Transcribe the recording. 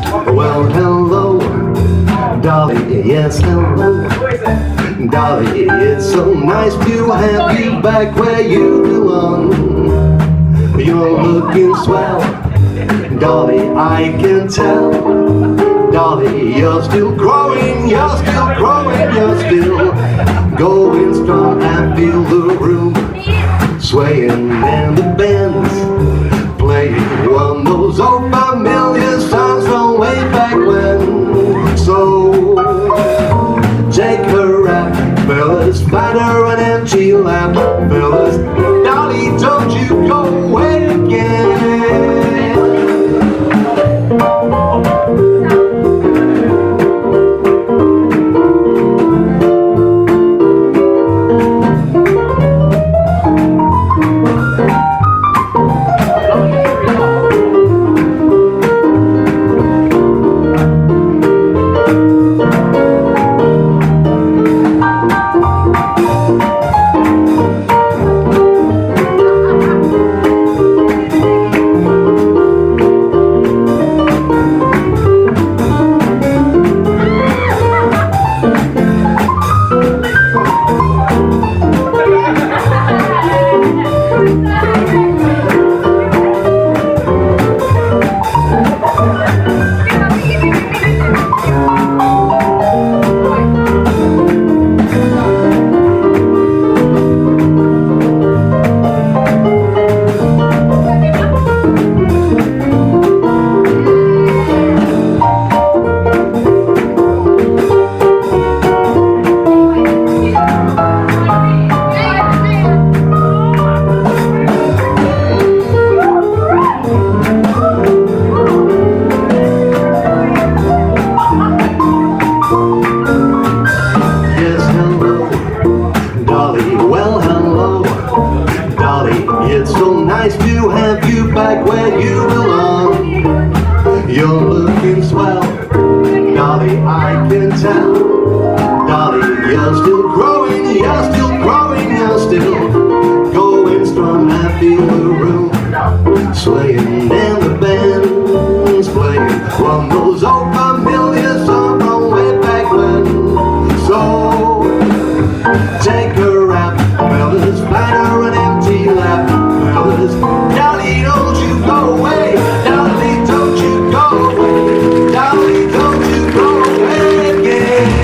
Well, hello, Dolly, yes, hello. Dolly, it's so nice to have you back where you belong. You're looking swell, Dolly, I can tell. Dolly, you're still growing, you're still growing, you're still going strong. I feel the room swaying and the band's playing one of those old familiar songs from way back when. So take her rap, fellas, find her an empty lap, fellas. Dolly, don't you go away again. It's so nice to have you back where you belong. You're looking swell, Dolly, I can tell. Dolly, you're still growing, you're still growing, you're still going strong. I feel the room swaying and the band's playing one of those old familiar songs from way back when. So take a rap, fellas, find her an empty lap, fellas. Dolly, don't you go away, Dolly, don't you go away, Dolly, don't you go away again.